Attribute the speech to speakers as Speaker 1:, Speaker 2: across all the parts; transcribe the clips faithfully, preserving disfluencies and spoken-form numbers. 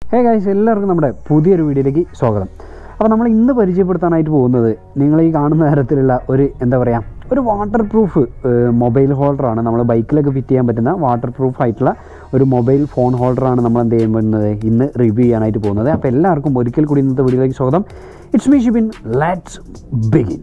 Speaker 1: Hey guys, എല്ലാവർക്കും നമ്മുടെ പുതിയൊരു വീഡിയോയിലേക്ക് സ്വാഗതം. അപ്പോൾ നമ്മൾ ഇന്ന് പരിചയപ്പെടുത്താനായിട്ട് പോകുന്നത് നിങ്ങൾ ഈ കാണുന്ന തരത്തിലുള്ള ഒരു എന്താ പറയുക ഒരു വാട്ടർ പ്രൂഫ് മൊബൈൽ ഹോൾഡറാണ്. നമ്മൾ ബൈക്കിലൊക്കെ ഫിറ്റ് ചെയ്യാൻ പറ്റുന്ന വാട്ടർ പ്രൂഫ് ആയിട്ടുള്ള ഒരു മൊബൈൽ ഫോൺ ഹോൾഡറാണ് നമ്മൾ എന്ത് ചെയ്യുന്നത് ഇന്ന് റിവ്യൂ ചെയ്യാനായിട്ട് പോകുന്നത്. അപ്പോൾ എല്ലാവർക്കും ഒരിക്കൽ കൂടി ഇന്നത്തെ വീഡിയോയിലേക്ക് സ്വാഗതം. It's me Shibin, let's begin.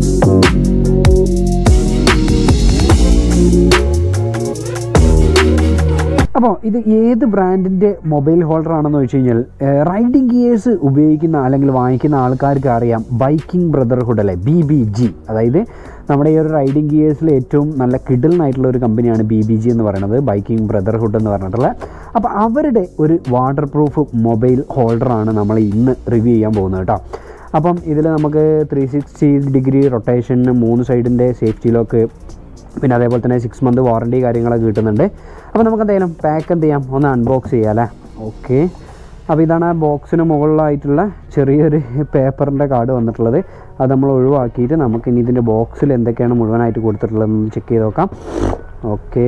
Speaker 1: അപ്പോൾ ഇത് ഏത് ബ്രാൻഡിൻ്റെ മൊബൈൽ ഹോൾഡറാണെന്ന് വെച്ച് കഴിഞ്ഞാൽ റൈഡിങ് ഗിയേഴ്സ് ഉപയോഗിക്കുന്ന അല്ലെങ്കിൽ വാങ്ങിക്കുന്ന ആൾക്കാർക്ക് അറിയാം ബൈക്കിംഗ് ബ്രദർഹുഡ് അല്ലേ, ബി ബി ജി. അതായത് നമ്മുടെ ഈ ഒരു റൈഡിങ് ഗിയേഴ്സിൽ ഏറ്റവും നല്ല കിഡിലിനായിട്ടുള്ള ഒരു കമ്പനിയാണ് ബി ബി ജി എന്ന് പറയുന്നത്, ബൈക്കിംഗ് ബ്രദർഹുഡ് എന്ന് പറഞ്ഞിട്ടുള്ള. അപ്പോൾ അവരുടെ ഒരു വാട്ടർ പ്രൂഫ് മൊബൈൽ ഹോൾഡറാണ് നമ്മൾ ഇന്ന് റിവ്യൂ ചെയ്യാൻ പോകുന്നത് കേട്ടോ. അപ്പം ഇതിൽ നമുക്ക് ത്രീ സിക്സ്റ്റി ഡിഗ്രി റൊട്ടേഷൻ, മൂന്ന് സൈഡിൻ്റെ സേഫ്റ്റി ലോക്ക്, പിന്നെ അതേപോലെ തന്നെ സിക്സ് മന്ത് വാറണ്ടി കാര്യങ്ങളൊക്കെ കിട്ടുന്നുണ്ട്. അപ്പോൾ നമുക്ക് എന്തായാലും പാക്ക് എന്ത് ചെയ്യാം, ഒന്ന് അൺബോക്സ് ചെയ്യാം അല്ലേ. ഓക്കെ, അപ്പോൾ ഇതാണ് ആ ബോക്സിന് മുകളിലായിട്ടുള്ള ചെറിയൊരു പേപ്പറിൻ്റെ കാർഡ് വന്നിട്ടുള്ളത്. അത് നമ്മൾ ഒഴിവാക്കിയിട്ട് നമുക്ക് ഇനി ഇതിൻ്റെ ബോക്സിൽ എന്തൊക്കെയാണ് മുഴുവനായിട്ട് കൊടുത്തിട്ടുള്ളതെന്ന് ചെക്ക് ചെയ്ത് നോക്കാം. ഓക്കെ,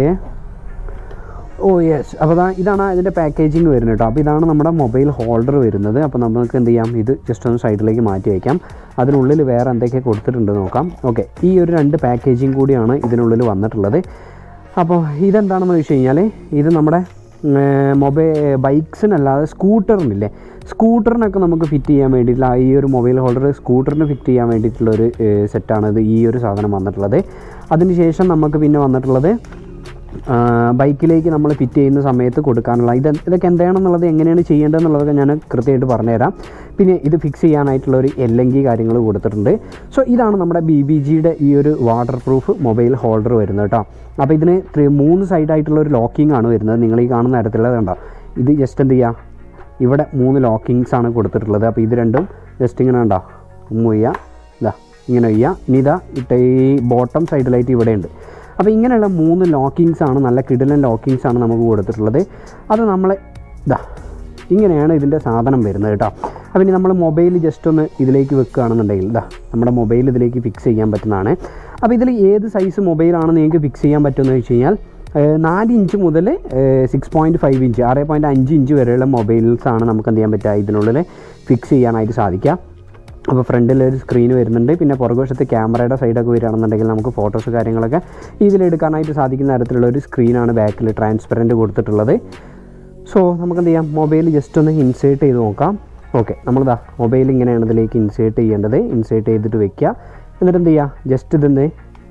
Speaker 1: ഓ യെസ്, അപ്പോൾ ഇതാ ഇതാണ് ഇതിൻ്റെ പാക്കേജിങ് വരുന്നത് കേട്ടോ. അപ്പോൾ ഇതാണ് നമ്മുടെ മൊബൈൽ ഹോൾഡർ വരുന്നത്. അപ്പോൾ നമുക്ക് എന്ത് ചെയ്യാം, ഇത് ജസ്റ്റ് ഒന്ന് സൈഡിലേക്ക് മാറ്റി വയ്ക്കാം. അതിനുള്ളിൽ വേറെ എന്തൊക്കെ കൊടുത്തിട്ടുണ്ട് നോക്കാം. ഓക്കെ, ഈ ഒരു രണ്ട് പാക്കേജിങ് കൂടിയാണ് ഇതിനുള്ളിൽ വന്നിട്ടുള്ളത്. അപ്പോൾ ഇതെന്താണെന്ന് വെച്ച് കഴിഞ്ഞാൽ ഇത് നമ്മുടെ മൊബൈൽ ബൈക്സിനല്ലാതെ സ്കൂട്ടറിനില്ലേ, സ്കൂട്ടറിനൊക്കെ നമുക്ക് ഫിറ്റ് ചെയ്യാൻ വേണ്ടിയിട്ടുള്ള ഈ ഒരു മൊബൈൽ ഹോൾഡർ സ്കൂട്ടറിന് ഫിറ്റ് ചെയ്യാൻ വേണ്ടിയിട്ടുള്ളൊരു സെറ്റാണ് ഇത്, ഈ ഒരു സാധനം വന്നിട്ടുള്ളത്. അതിന് ശേഷം നമുക്ക് പിന്നെ വന്നിട്ടുള്ളത് ബൈക്കിലേക്ക് നമ്മൾ ഫിറ്റ് ചെയ്യുന്ന സമയത്ത് കൊടുക്കാനുള്ള ഇത് ഇതൊക്കെ എന്താണെന്നുള്ളത് എങ്ങനെയാണ് ചെയ്യേണ്ടതെന്നുള്ളതൊക്കെ ഞാൻ കൃത്യമായിട്ട് പറഞ്ഞുതരാം. പിന്നെ ഇത് ഫിക്സ് ചെയ്യാനായിട്ടുള്ള ഒരു എൽ എൻ ജി കാര്യങ്ങൾ കൊടുത്തിട്ടുണ്ട്. സോ ഇതാണ് നമ്മുടെ ബി ബി ജിയുടെ ഈ ഒരു വാട്ടർ പ്രൂഫ് മൊബൈൽ ഹോൾഡർ വരുന്നത് കേട്ടോ. അപ്പോൾ ഇതിന് മൂന്ന് സൈഡായിട്ടുള്ള ഒരു ലോക്കിംഗ് ആണ് വരുന്നത്. നിങ്ങൾ ഈ കാണുന്ന തരത്തിലുള്ളത് കണ്ടോ, ഇത് ജസ്റ്റ് എന്ത് ചെയ്യുക, ഇവിടെ മൂന്ന് ലോക്കിങ്സ് ആണ് കൊടുത്തിട്ടുള്ളത്. അപ്പോൾ ഇത് രണ്ടും ജസ്റ്റ് ഇങ്ങനെ കണ്ടോ മൂവ് ചെയ്യുക, ഇതാ ഇങ്ങനെ ചെയ്യുക. ഇനി ഇതാ ഇട്ട ഈ ബോട്ടം സൈഡിലായിട്ട് ഇവിടെ ഉണ്ട്. അപ്പോൾ ഇങ്ങനെയുള്ള മൂന്ന് ലോക്കിങ്സ് ആണ്, നല്ല കിടിലൻ ലോക്കിങ്സ് ആണ് നമുക്ക് കൊടുത്തിട്ടുള്ളത്. അത് നമ്മൾ ഇതാ ഇങ്ങനെയാണ് ഇതിൻ്റെ സാധനം വരുന്നത് കേട്ടോ. അപ്പോൾ ഇനി നമ്മൾ മൊബൈൽ ജസ്റ്റ് ഒന്ന് ഇതിലേക്ക് വെക്കുകയാണെന്നുണ്ടെങ്കിൽ ഇതാ നമ്മുടെ മൊബൈൽ ഇതിലേക്ക് ഫിക്സ് ചെയ്യാൻ പറ്റുന്നതാണ്. അപ്പോൾ ഇതിൽ ഏത് സൈസ് മൊബൈലാണ് നിങ്ങൾക്ക് ഫിക്സ് ചെയ്യാൻ പറ്റുമെന്ന് വെച്ച് കഴിഞ്ഞാൽ നാല് ഇഞ്ച് മുതൽ സിക്സ് പോയിൻറ്റ് ഫൈവ് ഇഞ്ച് ആറ് പോയിൻറ്റ് അഞ്ച് ഇഞ്ച് വരെയുള്ള മൊബൈൽസാണ് നമുക്ക് എന്ത് ചെയ്യാൻ പറ്റുക, ഇതിനുള്ളിൽ ഫിക്സ് ചെയ്യാനായിട്ട് സാധിക്കുക. അപ്പോൾ ഫ്രണ്ടിലൊരു സ്ക്രീൻ വരുന്നുണ്ട്. പിന്നെ പുറകുവശത്ത് ക്യാമറയുടെ സൈഡൊക്കെ വരികയാണെന്നുണ്ടെങ്കിൽ നമുക്ക് ഫോട്ടോസ് കാര്യങ്ങളൊക്കെ ഇതിലെടുക്കാനായിട്ട് സാധിക്കുന്ന തരത്തിലുള്ള ഒരു സ്ക്രീനാണ് ബാക്കിൽ ട്രാൻസ്പെറൻറ്റ് കൊടുത്തിട്ടുള്ളത്. സോ നമുക്ക് എന്ത് ചെയ്യാം, മൊബൈൽ ജസ്റ്റ് ഒന്ന് ഇൻസേർട്ട് ചെയ്ത് നോക്കാം. ഓക്കെ, നമ്മളിതാ മൊബൈൽ ഇങ്ങനെയാണ് ഇതിലേക്ക് ഇൻസേർട്ട് ചെയ്യേണ്ടത്. ഇൻസേർട്ട് ചെയ്തിട്ട് വെക്കുക. എന്നിട്ട് എന്ത് ചെയ്യുക, ജസ്റ്റ് ഇതൊന്ന്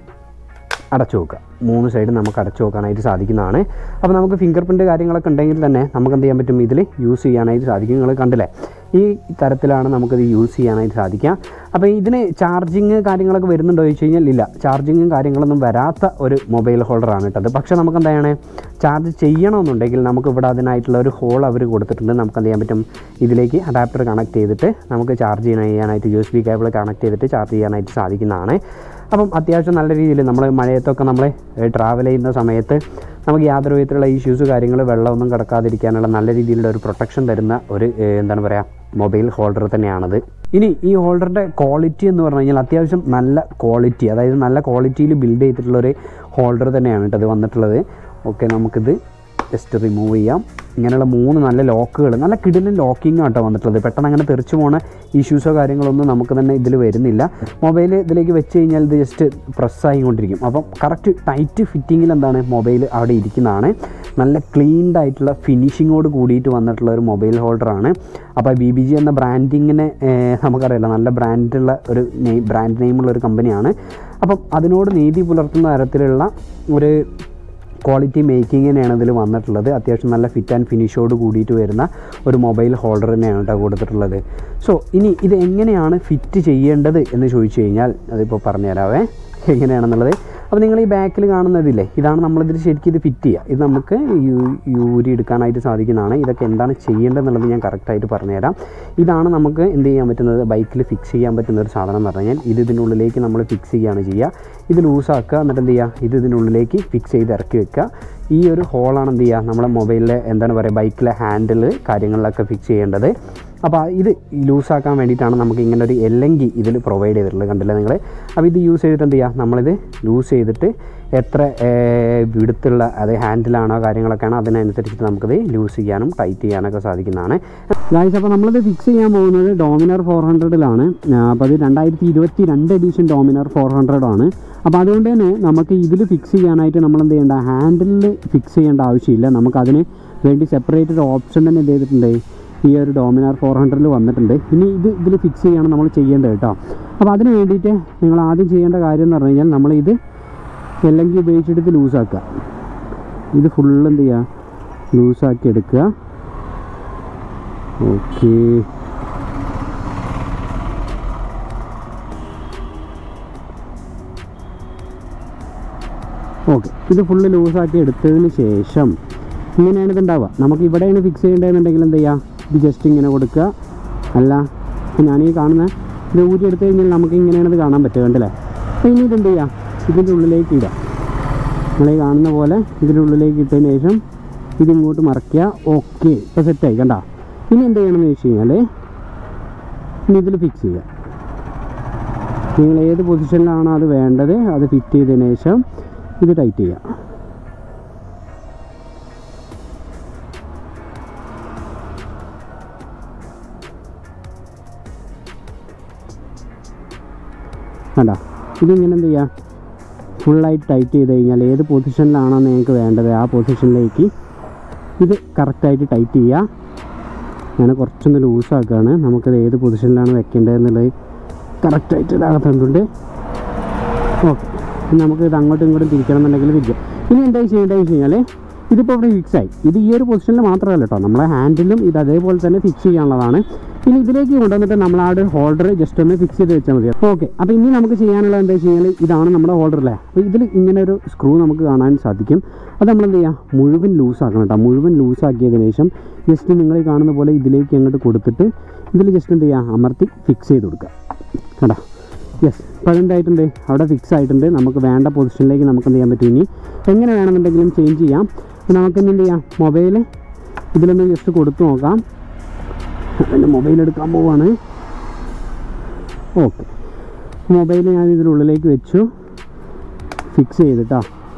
Speaker 1: അടച്ചു വെക്കുക. മൂന്ന് സൈഡ് നമുക്ക് അടച്ചു വെക്കാനായിട്ട് സാധിക്കുന്നതാണ്. അപ്പോൾ നമുക്ക് ഫിംഗർ പ്രിൻറ്റ് കാര്യങ്ങളൊക്കെ ഉണ്ടെങ്കിൽ തന്നെ നമുക്ക് എന്ത് ചെയ്യാൻ പറ്റും, ഇതിൽ യൂസ് ചെയ്യാനായിട്ട് സാധിക്കും. നിങ്ങൾ കണ്ടില്ലേ, ഈ തരത്തിലാണ് നമുക്കിത് യൂസ് ചെയ്യാനായിട്ട് സാധിക്കുക. അപ്പോൾ ഇതിന് ചാർജിങ് കാര്യങ്ങളൊക്കെ വരുന്നുണ്ടോ ചോദിച്ചു കഴിഞ്ഞാൽ ഇല്ല, ചാർജിങ്ങും കാര്യങ്ങളൊന്നും വരാത്ത ഒരു മൊബൈൽ ഹോൾഡറാണ് കേട്ടത്. പക്ഷേ നമുക്ക് എന്താണ് ചാർജ് ചെയ്യണമെന്നുണ്ടെങ്കിൽ നമുക്ക് ഇവിടെ അതിനായിട്ടുള്ള ഒരു ഹോൾ അവർ കൊടുത്തിട്ടുണ്ട്. നമുക്ക് എന്ത് ചെയ്യാൻ പറ്റും, ഇതിലേക്ക് അഡാപ്റ്റർ കണക്ട് ചെയ്തിട്ട് നമുക്ക് ചാർജ് ചെയ്യാനായിട്ട് U S B cable connect ചെയ്തിട്ട് ചാർജ് ചെയ്യാനായിട്ട് സാധിക്കുന്നതാണ്. അപ്പം അത്യാവശ്യം നല്ല രീതിയിൽ നമ്മൾ മഴയത്തൊക്കെ നമ്മൾ ട്രാവൽ ചെയ്യുന്ന സമയത്ത് നമുക്ക് യാതൊരു വിധത്തിലുള്ള ഇഷ്യൂസ് കാര്യങ്ങൾ വെള്ളമൊന്നും കിടക്കാതിരിക്കാനുള്ള നല്ല രീതിയിലുള്ള ഒരു പ്രൊട്ടക്ഷൻ തരുന്ന ഒരു എന്താണ് പറയുക മൊബൈൽ ഹോൾഡർ തന്നെയാണത്. ഇനി ഈ ഹോൾഡറിൻ്റെ ക്വാളിറ്റി എന്ന് പറഞ്ഞു കഴിഞ്ഞാൽ അത്യാവശ്യം നല്ല ക്വാളിറ്റി, അതായത് നല്ല ക്വാളിറ്റിയിൽ ബിൽഡ് ചെയ്തിട്ടുള്ളൊരു ഹോൾഡർ തന്നെയാണ് കേട്ടോ ഇത് വന്നിട്ടുള്ളത്. ഓക്കെ, നമുക്കിത് ജസ്റ്റ് റിമൂവ് ചെയ്യാം. ഇങ്ങനെയുള്ള മൂന്ന് നല്ല ലോക്കുകൾ, നല്ല കിടിലൻ ലോക്കിംഗ് ആട്ടോ വന്നിട്ടുള്ളത്. പെട്ടെന്ന് അങ്ങനെ തെറിച്ചു പോകുന്ന ഇഷ്യൂസോ കാര്യങ്ങളൊന്നും നമുക്ക് തന്നെ ഇതിൽ വരുന്നില്ല. മൊബൈൽ ഇതിലേക്ക് വെച്ച് കഴിഞ്ഞാൽ ഇത് ജസ്റ്റ് പ്രസ്സായിക്കൊണ്ടിരിക്കും. അപ്പം കറക്റ്റ് ടൈറ്റ് ഫിറ്റിങ്ങിൽ എന്താണ് മൊബൈൽ അവിടെ ഇരിക്കുന്നതാണ്. നല്ല ക്ലീൻഡ് ആയിട്ടുള്ള ഫിനിഷിങ്ങോട് കൂടിയിട്ട് വന്നിട്ടുള്ള ഒരു മൊബൈൽ ഹോൾഡറാണ്. അപ്പോൾ ബി ബി ജി എന്ന ബ്രാൻഡിങ്ങിനെ നമുക്കറിയില്ല, നല്ല ബ്രാൻഡുള്ള ഒരു നെയ് ബ്രാൻഡ് നെയിമുള്ള ഒരു കമ്പനിയാണ്. അപ്പം അതിനോട് നീതി പുലർത്തുന്ന തരത്തിലുള്ള ഒരു ക്വാളിറ്റി മേക്കിംഗ് തന്നെയാണ് ഇതിൽ വന്നിട്ടുള്ളത്. അത്യാവശ്യം നല്ല ഫിറ്റ് ആൻഡ് ഫിനിഷോട് കൂടിയിട്ട് വരുന്ന ഒരു മൊബൈൽ ഹോൾഡർ തന്നെയാണ് കേട്ടോ കൊടുത്തിട്ടുള്ളത്. സോ ഇനി ഇത് എങ്ങനെയാണ് ഫിറ്റ് ചെയ്യേണ്ടത് എന്ന് ചോദിച്ചു കഴിഞ്ഞാൽ അതിപ്പോൾ പറഞ്ഞുതരാവേ എങ്ങനെയാണെന്നുള്ളത്. അപ്പോൾ നിങ്ങൾ ഈ ബാക്കിൽ കാണുന്നതില്ലേ, ഇതാണ് നമ്മളിതിൽ ശരിക്കും ഇത് ഫിറ്റ് ചെയ്യുക. ഇത് നമുക്ക് യൂരി എടുക്കാനായിട്ട് സാധിക്കുന്നതാണ്. ഇതൊക്കെ എന്താണ് ചെയ്യേണ്ടതെന്നുള്ളത് ഞാൻ കറക്റ്റായിട്ട് പറഞ്ഞുതരാം. ഇതാണ് നമുക്ക് എന്ത് ചെയ്യാൻ പറ്റുന്നത്, ബൈക്കിൽ ഫിക്സ് ചെയ്യാൻ പറ്റുന്ന ഒരു സാധനം എന്ന് പറഞ്ഞു കഴിഞ്ഞാൽ ഇത് ഇതിനുള്ളിലേക്ക് നമ്മൾ ഫിക്സ് ചെയ്യുകയാണ് ചെയ്യുക. ഇത് ലൂസാക്കുക, എന്നിട്ട് എന്ത് ചെയ്യുക, ഇത് ഇതിനുള്ളിലേക്ക് ഫിക്സ് ചെയ്ത് ഇറക്കി വെക്കുക. ഈ ഒരു ഹോളാണ് എന്ത് ചെയ്യുക, നമ്മുടെ മൊബൈലിലെ എന്താണ് പറയുക ബൈക്കിലെ ഹാൻഡിൽ കാര്യങ്ങളിലൊക്കെ ഫിക്സ് ചെയ്യേണ്ടത്. അപ്പോൾ ഇത് ലൂസാക്കാൻ വേണ്ടിയിട്ടാണ് നമുക്ക് ഇങ്ങനെ ഒരു എല്ലെങ്കിൽ ഇതിൽ പ്രൊവൈഡ് ചെയ്തിട്ടുള്ളത്, കണ്ടില്ല നിങ്ങൾ. അപ്പോൾ ഇത് യൂസ് ചെയ്തിട്ട് എന്ത് ചെയ്യുക, നമ്മളിത് ലൂസ് ചെയ്തിട്ട് എത്ര വിടുത്തുള്ള അത് ഹാൻഡിലാണോ കാര്യങ്ങളൊക്കെയാണോ അതിനനുസരിച്ചിട്ട് നമുക്കിത് ലൂസ് ചെയ്യാനും ടൈറ്റ് ചെയ്യാനൊക്കെ സാധിക്കുന്നതാണ് ഗായ്സ്. അപ്പോൾ നമ്മളിത് ഫിക്സ് ചെയ്യാൻ പോകുന്നത് ഡോമിനർ ഫോർ ഹൺഡ്രഡിലാണ്. അപ്പോൾ അത് രണ്ടായിരത്തി ഇരുപത്തി രണ്ട് എഡിഷൻ ഡോമിനർ ഫോർ ഹൺഡ്രഡാണ്. അപ്പോൾ അതുകൊണ്ട് തന്നെ നമുക്ക് ഇതിൽ ഫിക്സ് ചെയ്യാനായിട്ട് നമ്മൾ എന്ത് ചെയ്യേണ്ട, ഹാൻഡിലിൽ ഫിക്സ് ചെയ്യേണ്ട ആവശ്യമില്ല. നമുക്കതിന് വേണ്ടി സെപ്പറേറ്റ് ഒരു ഓപ്ഷൻ തന്നെ എന്ത് ചെയ്തിട്ടുണ്ട്, ഈ ഒരു ഡോമിനാർ ഫോർ ഹൺഡ്രഡിൽ വന്നിട്ടുണ്ട്. ഇനി ഇത് ഇതിൽ ഫിക്സ് ചെയ്യാണ് നമ്മൾ ചെയ്യേണ്ടത് കേട്ടോ. അപ്പോൾ അതിന് വേണ്ടിയിട്ട് നിങ്ങൾ ആദ്യം ചെയ്യേണ്ട കാര്യം എന്ന് പറഞ്ഞു കഴിഞ്ഞാൽ നമ്മളിത് എല്ലെങ്കിൽ ഉപയോഗിച്ചെടുത്ത് ലൂസാക്കുക. ഇത് ഫുള്ള് എന്ത് ചെയ്യുക, ലൂസാക്കി എടുക്കുക. ഓക്കെ, ഓക്കെ ഇത് ഫുള്ള് ലൂസാക്കി എടുത്തതിന് ശേഷം ഇങ്ങനെയാണ് ഇതുണ്ടാവുക. നമുക്ക് ഇവിടെയാണ് ഫിക്സ് ചെയ്യേണ്ടതെന്നുണ്ടെങ്കിൽ എന്ത് ചെയ്യുക, ഇത് ജസ്റ്റ് ഇങ്ങനെ കൊടുക്കുക. അല്ല ഞാനീ കാണുന്ന ഇത് ഊരി എടുത്തു കഴിഞ്ഞാൽ നമുക്ക് ഇങ്ങനെയാണ് ഇത് കാണാൻ പറ്റുക, കണ്ടല്ലേ. അപ്പോൾ ഇനി ഇതെന്ത് ചെയ്യുക, ഇതിൻ്റെ ഉള്ളിലേക്ക് ഇടുക. നമ്മളീ കാണുന്ന പോലെ ഇതിൻ്റെ ഉള്ളിലേക്ക് ഇട്ടതിന് ശേഷം ഇതിങ്ങോട്ട് മറയ്ക്കുക. ഓക്കെ, ഇപ്പോൾ സെറ്റായി കണ്ട. ഇനി എന്ത് ചെയ്യണമെന്ന് വെച്ച് കഴിഞ്ഞാൽ ഇനി ഇതിൽ ഫിക്സ് ചെയ്യുക. നിങ്ങൾ ഏത് പൊസിഷനിലാണോ അത് വേണ്ടത് അത് ഫിറ്റ് ചെയ്തതിന് ശേഷം ഇത് ടൈറ്റ് ചെയ്യുക. കണ്ടോ, ഇതിങ്ങനെ എന്ത് ചെയ്യുക, ഫുള്ളായിട്ട് ടൈറ്റ് ചെയ്ത് കഴിഞ്ഞാൽ ഏത് പൊസിഷനിലാണോ നിങ്ങൾക്ക് വേണ്ടത് ആ പൊസിഷനിലേക്ക് ഇത് കറക്റ്റായിട്ട് ടൈറ്റ് ചെയ്യുക. ഞാൻ കുറച്ചൊന്ന് ലൂസാക്കുകയാണ്, നമുക്കത് ഏത് പൊസിഷനിലാണ് വെക്കേണ്ടതെന്നുള്ളത് കറക്റ്റായിട്ട് ഇതാകത്തുണ്ട്. ഓക്കെ, നമുക്ക് ഇത് അങ്ങോട്ടും ഇങ്ങോട്ടും തിരിക്കണം എന്നുണ്ടെങ്കിൽ തിരിക്കാം. ഇനി എന്താ ചെയ്യേണ്ടതെന്ന് വെച്ച് കഴിഞ്ഞാൽ ഇതിപ്പോൾ ഇവിടെ ഫിക്സായി. ഇത് ഈ ഒരു പൊസിഷനിൽ മാത്രമല്ല കേട്ടോ, നമ്മളെ ഹാൻഡിലും ഇത് അതേപോലെ തന്നെ ഫിക്സ് ചെയ്യാനുള്ളതാണ്. ഇനി ഇതിലേക്ക് കൊണ്ടുവന്നിട്ട് നമ്മൾ ആ ഒരു ഹോൾഡർ ജസ്റ്റ് ഒന്ന് ഫിക്സ് ചെയ്ത് വെച്ചാൽ മതി. ഓക്കെ, അപ്പോൾ ഇനി നമുക്ക് ചെയ്യാനുള്ളത് എന്താ വെച്ച് കഴിഞ്ഞാൽ ഇതാണ് നമ്മുടെ ഹോൾഡർ അല്ലേ. അപ്പോൾ ഇതിൽ ഇങ്ങനെ ഒരു സ്ക്രൂ നമുക്ക് കാണാൻ സാധിക്കും. അത് നമ്മളെന്ത് ചെയ്യുക, മുഴുവൻ ലൂസാക്കണം കേട്ടോ. മുഴുവൻ ലൂസാക്കിയതിന് ശേഷം ജസ്റ്റ് നിങ്ങൾ ഈ കാണുന്ന പോലെ ഇതിലേക്ക് അങ്ങോട്ട് കൊടുത്തിട്ട് ഇതിൽ ജസ്റ്റ് എന്ത് ചെയ്യുക, അമർത്തി ഫിക്സ് ചെയ്ത് കൊടുക്കുക. കേട്ടോ, യെസ്, പ്രസൻ്റ് ആയിട്ടുണ്ട്, അവിടെ ഫിക്സ് ആയിട്ടുണ്ട്. നമുക്ക് വേണ്ട പൊസിഷനിലേക്ക് നമുക്ക് എന്ത് ചെയ്യാൻ പറ്റും, ഇനി എങ്ങനെ വേണമെന്നുണ്ടെങ്കിലും ചേഞ്ച് ചെയ്യാം. നമുക്ക് ഇനി എന്ത് ചെയ്യാം, മൊബൈൽ ഇതിലൊന്ന് ജസ്റ്റ് കൊടുത്തു നോക്കാം. എൻ്റെ മൊബൈൽ എടുക്കാൻ പോവാണ്. ഓക്കെ, മൊബൈൽ ഞാൻ ഇതിനുള്ളിലേക്ക് വെച്ചു, ഫിക്സ് ചെയ്തിട്ടാ.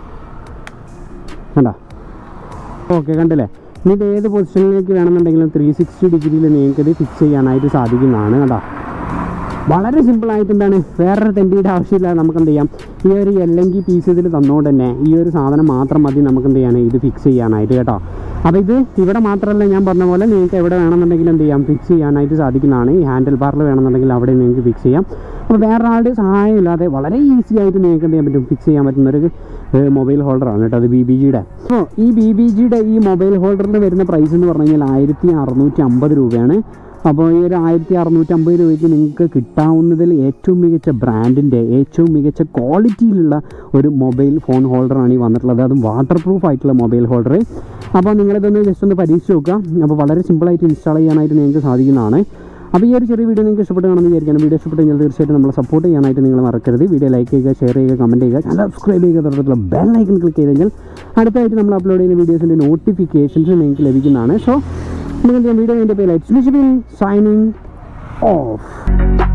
Speaker 1: കണ്ടോ, ഓക്കെ കണ്ടില്ലേ. ഇനി ഇത് ഏത് പൊസിഷനിലേക്ക് വേണമെന്നുണ്ടെങ്കിലും ത്രീ സിക്സ്റ്റി ഡിഗ്രിയിൽ നിങ്ങൾക്കിത് ഫിക്സ് ചെയ്യാനായിട്ട് സാധിക്കുന്നതാണ്. കേട്ടോ, വളരെ സിമ്പിളായിട്ട് എന്താണ്, വേറൊരു തെണ്ടിയുടെ ആവശ്യമില്ല. നമുക്ക് എന്ത് ചെയ്യാം, ഈ ഒരു എല്ലെങ്കിൽ പീസ് ഇതിൽ തന്നുകൊണ്ട് തന്നെ ഈ ഒരു സാധനം മാത്രം മതി നമുക്ക് എന്ത് ചെയ്യാൻ, ഇത് ഫിക്സ് ചെയ്യാനായിട്ട്. കേട്ടോ, അപ്പോൾ ഇത് ഇവിടെ മാത്രമല്ല, ഞാൻ പറഞ്ഞ പോലെ നിങ്ങൾക്ക് എവിടെ വേണമെന്നുണ്ടെങ്കിൽ എന്ത് ചെയ്യാം, ഫിക്സ് ചെയ്യാനായിട്ട് സാധിക്കുന്നതാണ്. ഈ ഹാൻഡിൽ ബാറിൽ വേണമെന്നുണ്ടെങ്കിൽ അവിടെ നിങ്ങൾക്ക് ഫിക്സ് ചെയ്യാം. അപ്പോൾ വേറെ ആളുടെ സഹായം ഇല്ലാതെ വളരെ ഈസി ആയിട്ട് നിങ്ങൾക്ക് എന്ത് ചെയ്യാൻ പറ്റും, ഫിക്സ് ചെയ്യാൻ പറ്റുന്നൊരു മൊബൈൽ ഹോൾഡറാണ് കേട്ടോ അത് ബി ബി ജിയുടെ. അപ്പോൾ ഈ ബി ബി ജിയുടെ ഈ മൊബൈൽ ഹോൾഡറിന് വരുന്ന പ്രൈസ് എന്ന് പറഞ്ഞു കഴിഞ്ഞാൽ ആയിരത്തി അറുന്നൂറ്റി അമ്പത് രൂപയാണ്. അപ്പോൾ ഈ ഒരു ആയിരത്തി അറുന്നൂറ്റമ്പത് രൂപയ്ക്ക് നിങ്ങൾക്ക് കിട്ടാവുന്നതിൽ ഏറ്റവും മികച്ച ബ്രാൻഡിൻ്റെ ഏറ്റവും മികച്ച ക്വാളിറ്റിയിലുള്ള ഒരു മൊബൈൽ ഫോൺ ഹോൾഡറാണ് ഈ വന്നിട്ടുള്ളത്. അതും വാട്ടർ പ്രൂഫ് ആയിട്ടുള്ള മൊബൈൽ ഹോൾഡർ. അപ്പോൾ നിങ്ങളിതൊന്ന് ജസ്റ്റ് ഒന്ന് പരീക്ഷിച്ച് നോക്കുക. അപ്പോൾ വളരെ സിമ്പിളായിട്ട് ഇൻസ്റ്റാൾ ചെയ്യാനായിട്ട് നിങ്ങൾക്ക് സാധിക്കുന്നതാണ്. അപ്പോൾ ഈ ഒരു ചെറിയ വീഡിയോ നിങ്ങൾക്ക് ഇഷ്ടപ്പെട്ട് കാണുമെന്ന് വിചാരിക്കണം. വീഡിയോ ഇഷ്ടപ്പെട്ട് കഴിഞ്ഞാൽ തീർച്ചയായിട്ടും നമ്മളെ സപ്പോർട്ട് ചെയ്യാനായിട്ട് നിങ്ങൾ മറക്കരുത്. വീഡിയോ ലൈക്ക് ചെയ്യുക, ഷെയർ ചെയ്യുക, കമൻറ്റ് ചെയ്യുക, ചാനൽ സബ്സ്ക്രൈബ് ചെയ്യുക, തുടർന്നുള്ള ബെൽ ഐക്കൺ ക്ലിക്ക് ചെയ്ത് കഴിഞ്ഞാൽ അടുത്തായിട്ട് നമ്മൾ അപ്ലോഡ് ചെയ്യുന്ന വീഡിയോസിൻ്റെ നോട്ടിഫിക്കേഷൻസ് നിങ്ങൾക്ക് ലഭിക്കുന്നതാണ്. സോ നമുക്ക് വീഡിയോ എൻ്റെ പേര് Shibin signing off.